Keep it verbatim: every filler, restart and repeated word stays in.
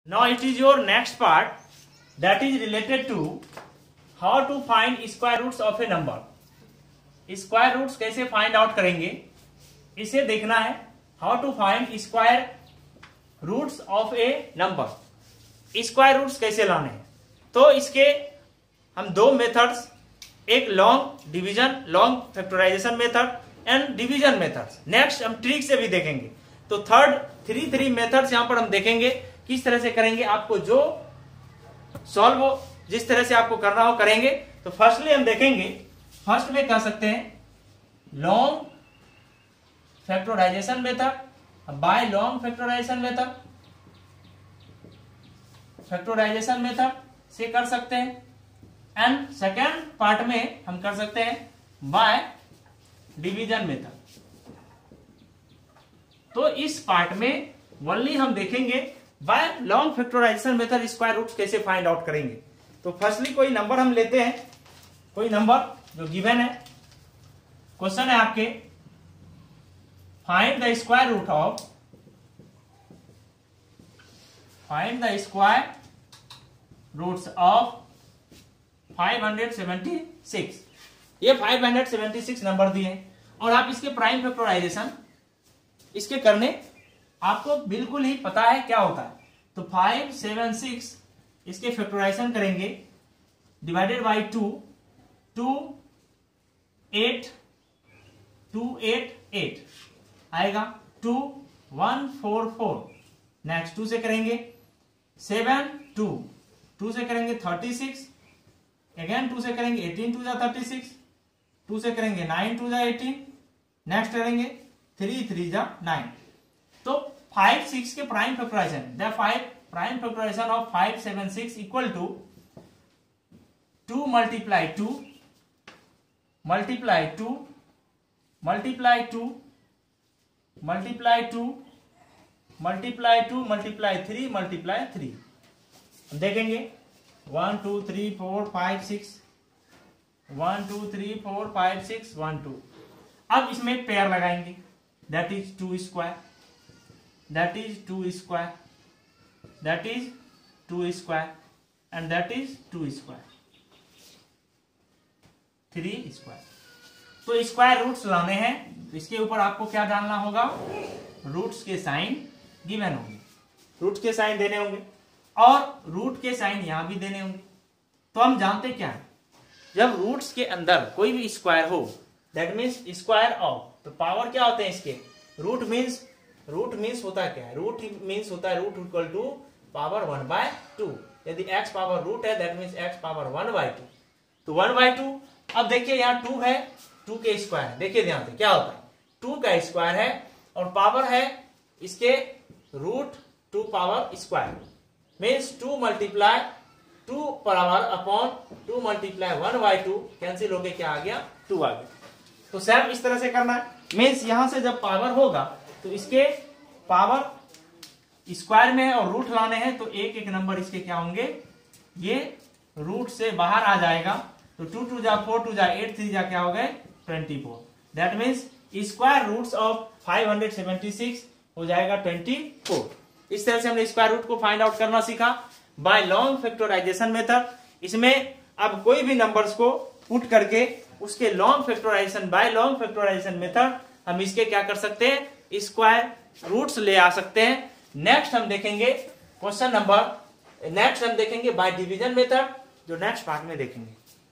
Now it is your next part that is related to how to find square roots of a number. Square roots कैसे find out करेंगे इसे देखना है. How to find square roots of a number. Square roots कैसे लाने हैं तो इसके हम दो मेथड्स, एक long division long factorization method and division methods. Next हम ट्रिक से भी देखेंगे. तो थर्ड थ्री थ्री मेथड्स यहां पर हम देखेंगे किस तरह से करेंगे. आपको जो सॉल्व जिस तरह से आपको करना हो करेंगे. तो फर्स्टली हम देखेंगे, फर्स्ट में कह सकते हैं long factorization method. By long factorization method factorization method से कर सकते हैं. एंड सेकेंड पार्ट में हम कर सकते हैं बाय डिवीजन मेथड. तो इस पार्ट में ओनली हम देखेंगे by long factorization method square roots कैसे फाइंड आउट करेंगे. तो फर्स्टली कोई नंबर हम लेते हैं, कोई नंबर जो गिवन है. क्वेश्चन है आपके find the square root of find the square roots of five hundred seventy six. ये five hundred seventy six number दिए हैं और आप इसके प्राइम फैक्टराइजेशन इसके करने आपको बिल्कुल ही पता है क्या होता है. तो फाइव सेवन सिक्स इसके फैक्टराइजेशन करेंगे divided by two two eight two eight eight आएगा. Two one four four. Next two से करेंगे सेवन टू टू से करेंगे थर्टी सिक्स. अगेन टू से करेंगे एटीन टू जा थर्टी सिक्स. टू से करेंगे नाइन टू जा एटीन. नेक्स्ट करेंगे थ्री थ्री जा नाइन. तो फाइव सिक्स के prime factorization the five prime factorization of five seven six equal to two multiply two multiply two multiply two multiply two multiply two multiply three multiply three. देखेंगे one two three four five six one two three four five six one two. अब इसमें pair लगाएंगे that is two square that is two square that is two square and that is two square three square. तो square roots लाने हैं तो इसके ऊपर आपको क्या जानना होगा, रूट्स के साइन गिवन होंगे, रूट के साइन देने होंगे और रूट के साइन यहां भी देने होंगे. तो हम जानते क्या है, जब रूट्स के अंदर कोई भी स्क्वायर हो दैट मीन्स स्क्वायर ऑफ. तो पावर क्या होते हैं इसके, रूट मीन्स रूट मीन्स होता है क्या है, रूट मीन्स होता है root equal to power one by two. यदि एक्स पावर रूट है that means X power one by two. तो वन बाय टू. अब देखिए यहाँ टू है, टू के स्क्वायर देखिए ध्यान से क्या होता है, टू का स्क्वायर है और पावर है इसके root two power square means two multiply two power upon two multiply one by two. Cancel हो गया, क्या आ गया, टू आ गया. तो सेम इस तरह से करना है. मीन्स यहां से जब पावर होगा तो इसके पावर स्क्वायर में है और रूट लाने हैं तो एक एक नंबर इसके क्या होंगे, ये रूट से बाहर आ जाएगा. तो टू टू जा फोर टू जा एट थ्री जा क्या हो गए twenty four. That means square roots of five hundred seventy six हो जाएगा ट्वेंटी फोर. इस तरह से हमने स्क्वायर रूट को फाइंड आउट करना सीखा बाय लॉन्ग फैक्टराइजेशन मेथड. इसमें अब कोई भी नंबर्स को पुट करके उसके long factorization by long factorization method हम इसके क्या कर सकते हैं, स्क्वायर रूट्स ले आ सकते हैं. नेक्स्ट हम देखेंगे क्वेश्चन नंबर नेक्स्ट हम देखेंगे बाय डिवीजन मेथड, जो नेक्स्ट पार्ट में देखेंगे.